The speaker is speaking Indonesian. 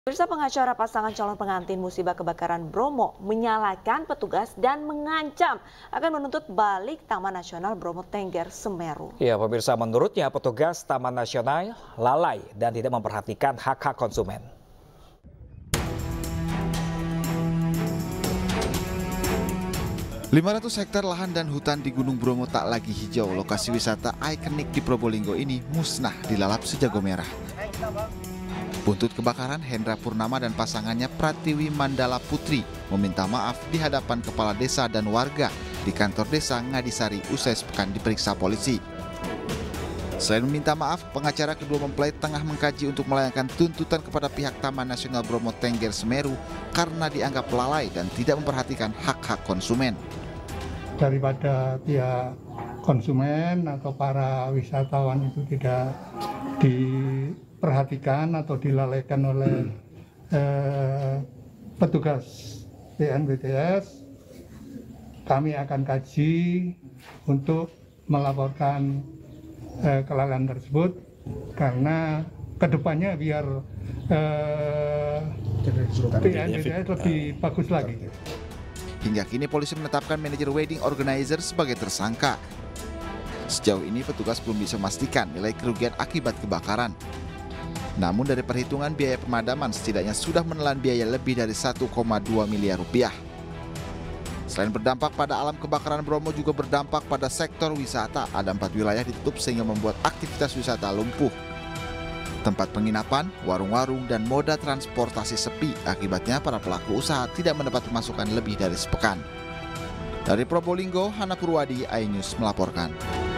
Pemirsa, pengacara pasangan calon pengantin musibah kebakaran Bromo menyalahkan petugas dan mengancam akan menuntut balik Taman Nasional Bromo Tengger Semeru. Ya, pemirsa, menurutnya petugas Taman Nasional lalai dan tidak memperhatikan hak-hak konsumen. .500 hektar lahan dan hutan di Gunung Bromo tak lagi hijau. Lokasi wisata ikonik di Probolinggo ini musnah dilalap sejago merah. Buntut kebakaran, Hendra Purnama dan pasangannya Pratiwi Mandala Putri meminta maaf di hadapan kepala desa dan warga di kantor desa Ngadisari usai sepekan diperiksa polisi. Selain meminta maaf, pengacara kedua mempelai tengah mengkaji untuk melayangkan tuntutan kepada pihak Taman Nasional Bromo Tengger Semeru karena dianggap lalai dan tidak memperhatikan hak-hak konsumen. Daripada pihak konsumen atau para wisatawan itu tidak diperhatikan atau dilalaikan oleh petugas BNPTS, kami akan kaji untuk melaporkan kelalaian tersebut karena kedepannya biar BNPTS lebih bagus lagi. Hingga kini polisi menetapkan manajer wedding organizer sebagai tersangka. Sejauh ini petugas belum bisa memastikan nilai kerugian akibat kebakaran. Namun dari perhitungan biaya pemadaman setidaknya sudah menelan biaya lebih dari 1,2 miliar rupiah. Selain berdampak pada alam, kebakaran Bromo juga berdampak pada sektor wisata. Ada 4 wilayah ditutup sehingga membuat aktivitas wisata lumpuh. Tempat penginapan, warung-warung, dan moda transportasi sepi. Akibatnya para pelaku usaha tidak mendapat pemasukan lebih dari sepekan. Dari Probolinggo, Hana Purwadi, iNews melaporkan.